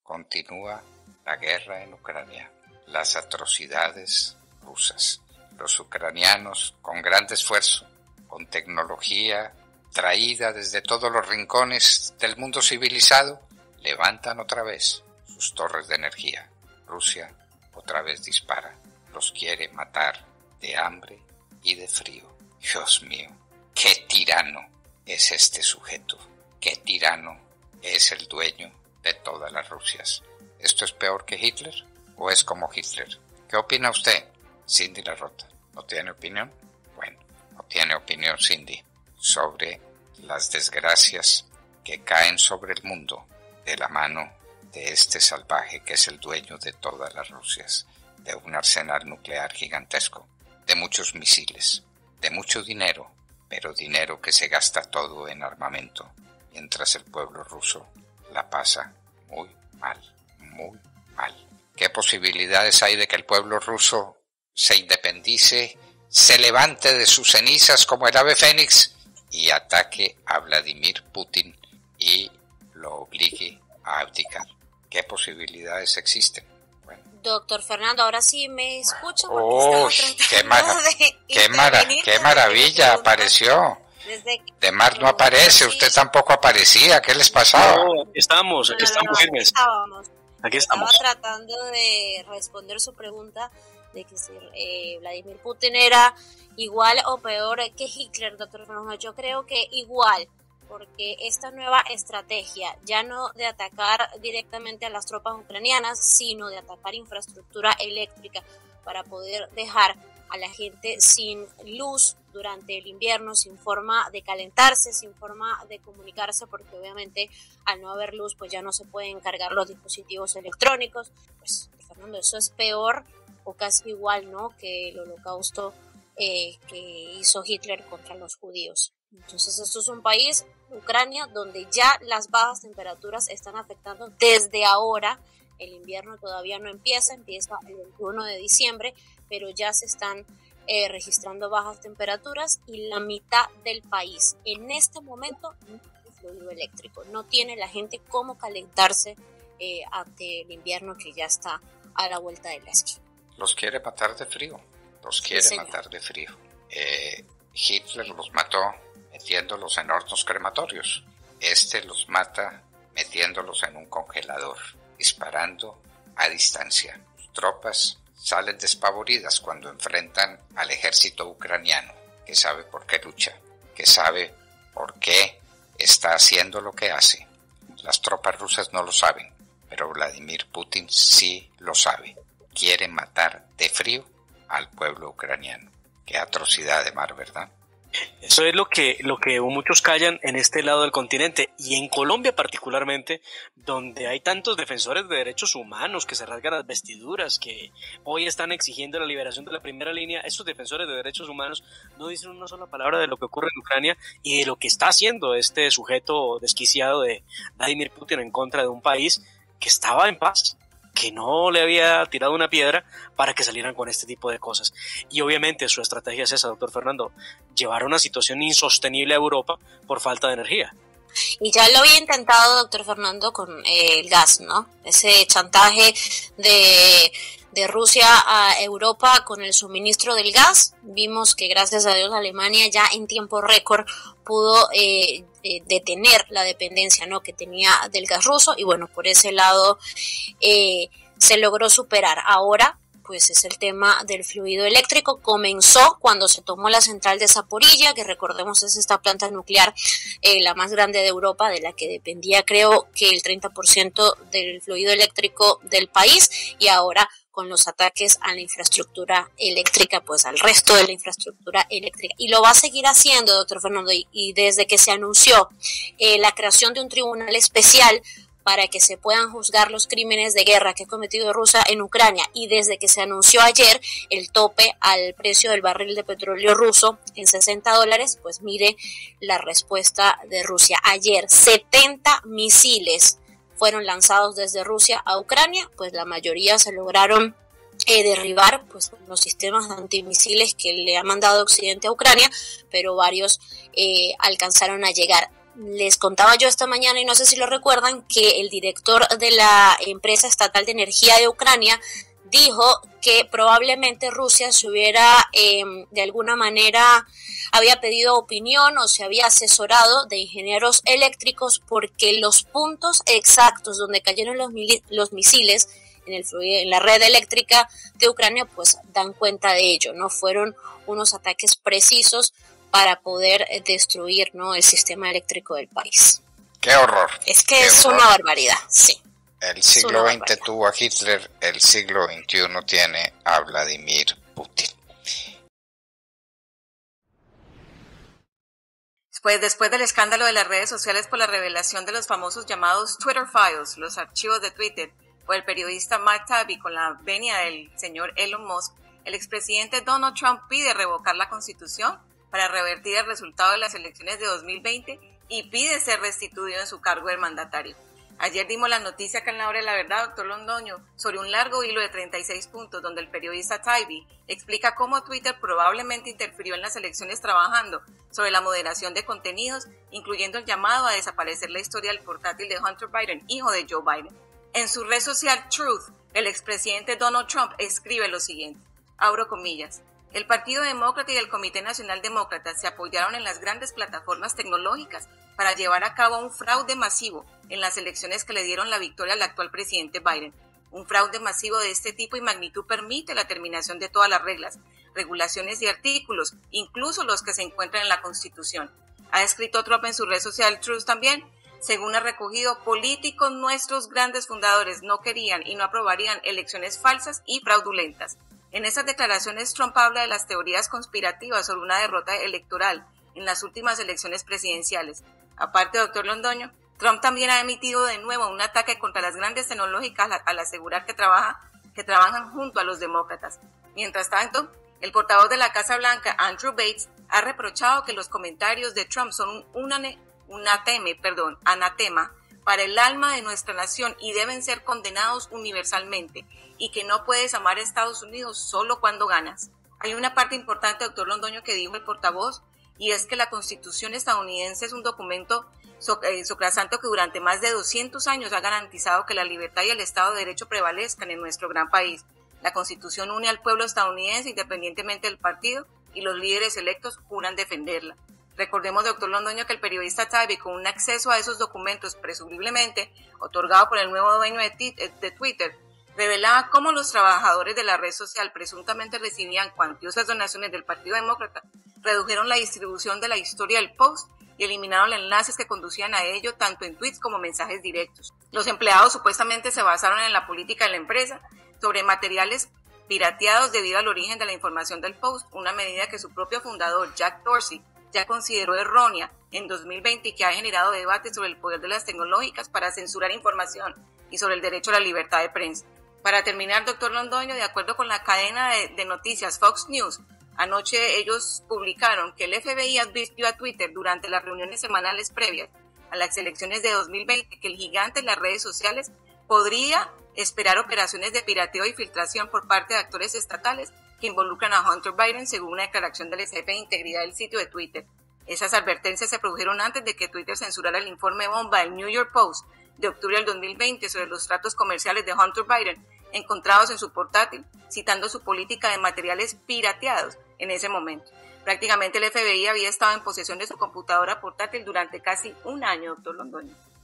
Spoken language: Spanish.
Continúa la guerra en Ucrania, las atrocidades rusas. Los ucranianos, con gran esfuerzo, con tecnología traída desde todos los rincones del mundo civilizado, levantan otra vez sus torres de energía. Rusia otra vez dispara. Los quiere matar de hambre y de frío. Dios mío, qué tirano es este sujeto. Qué tirano es el dueño de todas las Rusias. ¿Esto es peor que Hitler o es como Hitler? ¿Qué opina usted, Cindy Larrota? ¿No tiene opinión? Bueno, no tiene opinión Cindy sobre las desgracias que caen sobre el mundo de la mano de este salvaje que es el dueño de todas las Rusias, de un arsenal nuclear gigantesco, de muchos misiles, de mucho dinero, pero dinero que se gasta todo en armamento, mientras el pueblo ruso la pasa muy mal, muy mal. ¿Qué posibilidades hay de que el pueblo ruso se independice, se levante de sus cenizas como el ave fénix y ataque a Vladimir Putin y lo obligue a abdicar? ¿Qué posibilidades existen? Bueno. Doctor Fernando, ahora sí me escucho. ¡Oh, qué maravilla! Apareció. De Mar no aparece, usted tampoco aparecía. ¿Qué les pasaba? No, estamos firmes. Aquí estamos. Estaba tratando de responder su pregunta de que si Vladimir Putin era igual o peor que Hitler, doctor Fernando. Yo creo que igual, porque esta nueva estrategia, ya no de atacar directamente a las tropas ucranianas, sino de atacar infraestructura eléctrica para poder dejar a la gente sin luz durante el invierno, sin forma de calentarse, sin forma de comunicarse, porque obviamente al no haber luz pues ya no se pueden cargar los dispositivos electrónicos. Pues Fernando, eso es peor o casi igual, ¿no?, que el holocausto que hizo Hitler contra los judíos. Entonces esto es un país, Ucrania, donde ya las bajas temperaturas están afectando desde ahora. El invierno todavía no empieza el 21 de diciembre, pero ya se están registrando bajas temperaturas y la mitad del país en este momento no tiene fluido eléctrico, no tiene la gente cómo calentarse ante el invierno que ya está a la vuelta de la esquina. Los quiere matar de frío, matar de frío. Hitler los mató metiéndolos en hornos crematorios. Los mata metiéndolos en un congelador, disparando a distancia. Sus tropas salen despavoridas cuando enfrentan al ejército ucraniano, que sabe por qué lucha, que sabe por qué está haciendo lo que hace. Las tropas rusas no lo saben, pero Vladimir Putin sí lo sabe. Quiere matar de frío al pueblo ucraniano. Qué atrocidad de Mar, ¿verdad? Eso es lo que muchos callan en este lado del continente y en Colombia particularmente, donde hay tantos defensores de derechos humanos que se rasgan las vestiduras, que hoy están exigiendo la liberación de la primera línea. Esos defensores de derechos humanos no dicen una sola palabra de lo que ocurre en Ucrania y de lo que está haciendo este sujeto desquiciado de Vladimir Putin en contra de un país que estaba en paz, que no le había tirado una piedra para que salieran con este tipo de cosas. Y obviamente su estrategia es esa, doctor Fernando, llevar a una situación insostenible a Europa por falta de energía. Y ya lo había intentado, doctor Fernando, con el gas, ¿no? Ese chantaje de Rusia a Europa con el suministro del gas. Vimos que gracias a Dios Alemania ya en tiempo récord pudo detener la dependencia, ¿no?, que tenía del gas ruso, y bueno, por ese lado se logró superar. Ahora pues es el tema del fluido eléctrico. Comenzó cuando se tomó la central de Zaporilla, que recordemos es esta planta nuclear la más grande de Europa, de la que dependía creo que el 30% del fluido eléctrico del país, y ahora con los ataques a la infraestructura eléctrica, pues al resto de la infraestructura eléctrica. Y lo va a seguir haciendo, doctor Fernando, y desde que se anunció la creación de un tribunal especial para que se puedan juzgar los crímenes de guerra que ha cometido Rusia en Ucrania, y desde que se anunció ayer el tope al precio del barril de petróleo ruso en $60, pues mire la respuesta de Rusia. Ayer 70 misiles fueron lanzados desde Rusia a Ucrania, pues la mayoría se lograron derribar pues los sistemas antimisiles que le ha mandado Occidente a Ucrania, pero varios alcanzaron a llegar. Les contaba yo esta mañana, y no sé si lo recuerdan, que el director de la empresa estatal de energía de Ucrania dijo que probablemente Rusia se hubiera, de alguna manera, había pedido opinión o se había asesorado de ingenieros eléctricos, porque los puntos exactos donde cayeron los misiles en la red eléctrica de Ucrania, pues dan cuenta de ello, ¿no? Fueron unos ataques precisos para poder destruir, ¿no?, el sistema eléctrico del país. ¡Qué horror! Es que es una barbaridad, sí. El siglo XX tuvo a Hitler, el siglo XXI tiene a Vladimir Putin. Después del escándalo de las redes sociales por la revelación de los famosos llamados Twitter Files, los archivos de Twitter, por el periodista Mark Taibbi con la venia del señor Elon Musk, el expresidente Donald Trump pide revocar la Constitución para revertir el resultado de las elecciones de 2020 y pide ser restituido en su cargo de mandatario. Ayer dimos la noticia acá en la Hora de la Verdad, doctor Londoño, sobre un largo hilo de 36 puntos donde el periodista Taibbi explica cómo Twitter probablemente interfirió en las elecciones trabajando sobre la moderación de contenidos, incluyendo el llamado a desaparecer la historia del portátil de Hunter Biden, hijo de Joe Biden. En su red social Truth, el expresidente Donald Trump escribe lo siguiente, abro comillas, el Partido Demócrata y el Comité Nacional Demócrata se apoyaron en las grandes plataformas tecnológicas para llevar a cabo un fraude masivo en las elecciones que le dieron la victoria al actual presidente Biden. Un fraude masivo de este tipo y magnitud permite la terminación de todas las reglas, regulaciones y artículos, incluso los que se encuentran en la Constitución. Ha escrito Trump en su red social Truth también, según ha recogido, políticos nuestros grandes fundadores no querían y no aprobarían elecciones falsas y fraudulentas. En esas declaraciones Trump habla de las teorías conspirativas sobre una derrota electoral en las últimas elecciones presidenciales. Aparte, doctor Londoño, Trump también ha emitido de nuevo un ataque contra las grandes tecnológicas al asegurar que trabajan junto a los demócratas. Mientras tanto, el portavoz de la Casa Blanca, Andrew Bates, ha reprochado que los comentarios de Trump son un anatema para el alma de nuestra nación y deben ser condenados universalmente, y que no puedes amar a Estados Unidos solo cuando ganas. Hay una parte importante, doctor Londoño, que dijo el portavoz, y es que la Constitución estadounidense es un documento sacrosanto que durante más de 200 años ha garantizado que la libertad y el Estado de Derecho prevalezcan en nuestro gran país. La Constitución une al pueblo estadounidense independientemente del partido y los líderes electos juran defenderla. Recordemos, doctor Londoño, que el periodista Taibbi, con un acceso a esos documentos presumiblemente otorgado por el nuevo dueño de Twitter, revelaba cómo los trabajadores de la red social presuntamente recibían cuantiosas donaciones del Partido Demócrata, redujeron la distribución de la historia del post y eliminaron los enlaces que conducían a ello tanto en tweets como mensajes directos. Los empleados supuestamente se basaron en la política de la empresa sobre materiales pirateados debido al origen de la información del post, una medida que su propio fundador, Jack Dorsey, ya consideró errónea en 2020 y que ha generado debates sobre el poder de las tecnológicas para censurar información y sobre el derecho a la libertad de prensa. Para terminar, doctor Londoño, de acuerdo con la cadena de noticias Fox News, anoche ellos publicaron que el FBI advirtió a Twitter durante las reuniones semanales previas a las elecciones de 2020 que el gigante en las redes sociales podría esperar operaciones de pirateo y filtración por parte de actores estatales que involucran a Hunter Biden, según una declaración del jefe de integridad del sitio de Twitter. Esas advertencias se produjeron antes de que Twitter censurara el informe bomba del New York Post de octubre del 2020 sobre los tratos comerciales de Hunter Biden encontrados en su portátil, citando su política de materiales pirateados en ese momento. Prácticamente el FBI había estado en posesión de su computadora portátil durante casi un año, doctor Londoño.